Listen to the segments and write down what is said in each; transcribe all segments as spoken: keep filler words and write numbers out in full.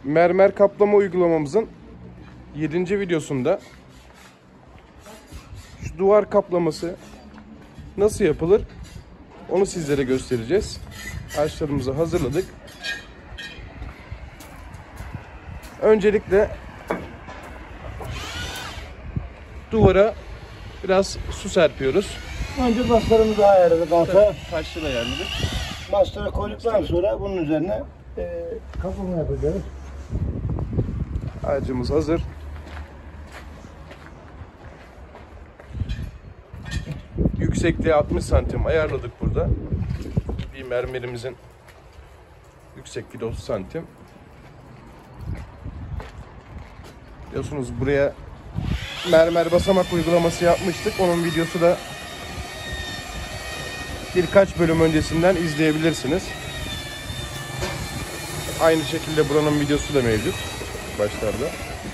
mermer kaplama uygulamamızın yedinci videosunda şu duvar kaplaması nasıl yapılır onu sizlere göstereceğiz. Harçlarımızı hazırladık. Öncelikle duvara biraz su serpiyoruz. Önce maslarımızı ayarladık alta. Taşları ayarladık. Masları koyduktan sonra bunun üzerine e, kaplama yapacağız. Ağacımız hazır. Yüksekliği altmış santim ayarladık burada. Bir mermerimizin yüksekliği otuz santim. Biliyorsunuz buraya mermer basamak uygulaması yapmıştık. Onun videosu da birkaç bölüm öncesinden izleyebilirsiniz. Aynı şekilde buranın videosu da mevcut başlarda.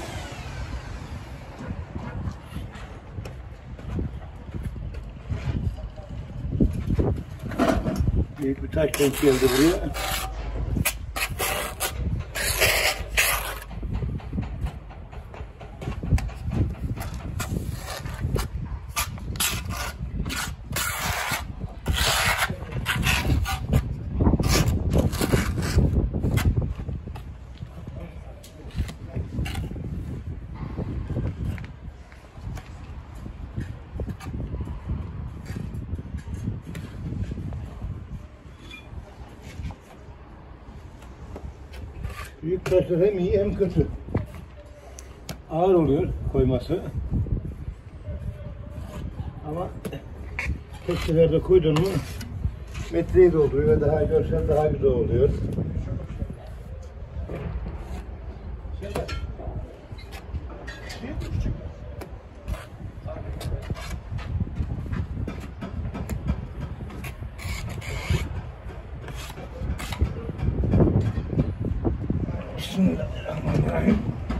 Büyük bir taş denk geldi buraya. Büyük taşlar hem iyi hem kötü. Ağır oluyor koyması. Ama tek seferde koydun mu metreyi dolduruyor ve daha görsel daha güzel oluyor. Bismillahirrahmanirrahim.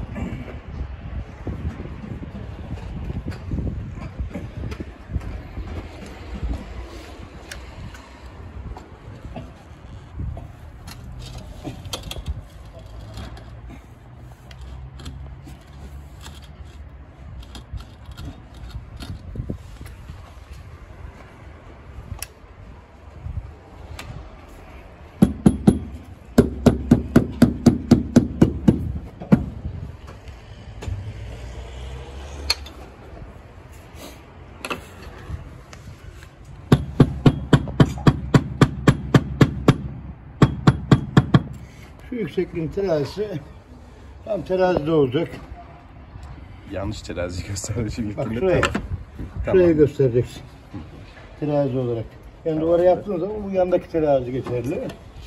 Şu yüksekliğin terazisi tam terazide olacak. Yanlış terazi gösterdi. Bak şuraya, şuraya göstereceksin. Terazi olarak. Yani duvara yaptığınız zaman bu yandaki terazi geçerli.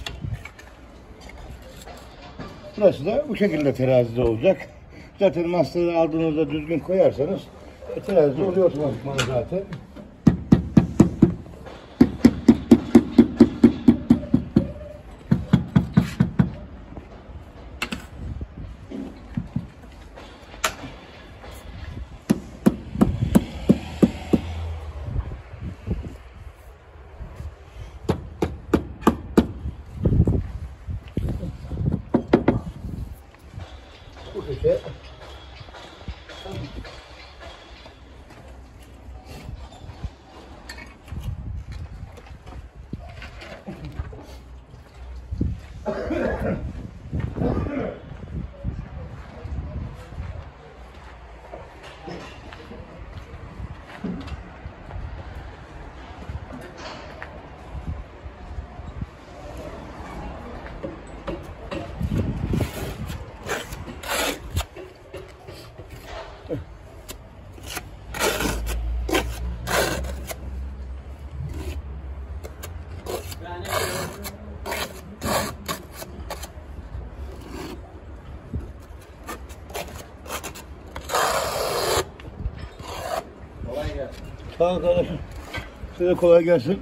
Burası da bu şekilde terazide olacak. Zaten masları aldığınızda düzgün koyarsanız e, terazide oluyor otomatikman zaten. Bu köşe. Sağ ol kardeşim. Size kolay gelsin.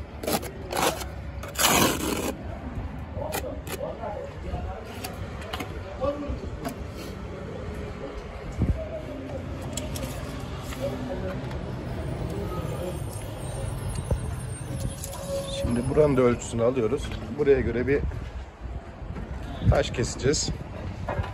Şimdi buranın da ölçüsünü alıyoruz. Buraya göre bir taş keseceğiz.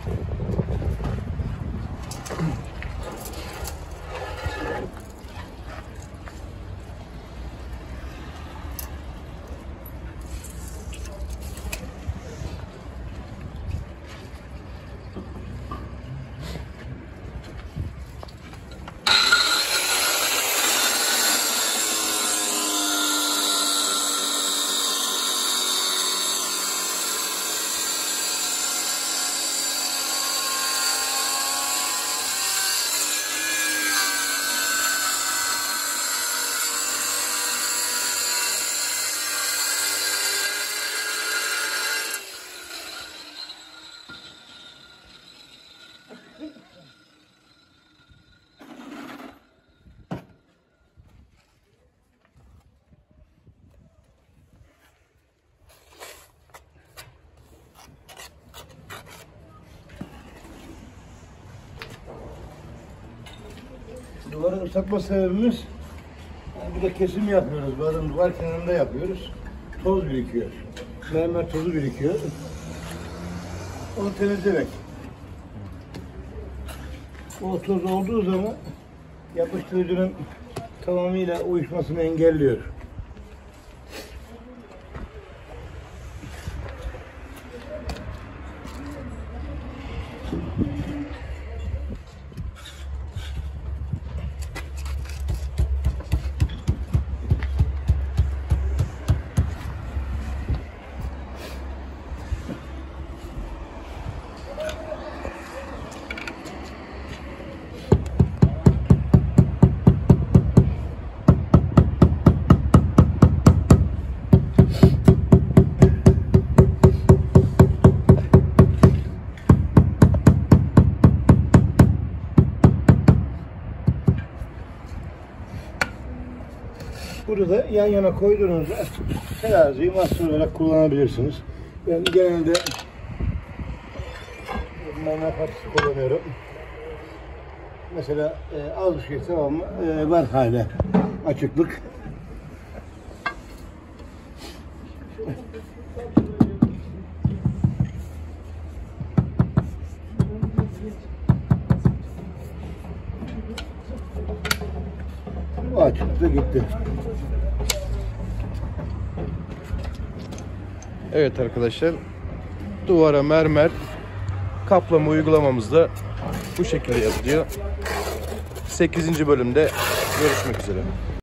Duvarı ıslatma sebebimiz, yani burada kesim yapıyoruz. Bazen duvar kenarında yapıyoruz. Toz birikiyor. Mermer tozu birikiyor. Onu temizlemek. O toz olduğu zaman yapıştırıcının tamamıyla uyuşmasını engelliyor. Burada yan yana koyduğunuzda teraziyi mahsul olarak kullanabilirsiniz. Ben genelde mermer patisi kullanıyorum. Mesela e, az bir şey tamam mı? E, var hala açıklık. Bu açıklıkta gitti. Evet arkadaşlar, duvara mermer kaplama uygulamamız da bu şekilde yapılıyor. sekizinci bölümde görüşmek üzere.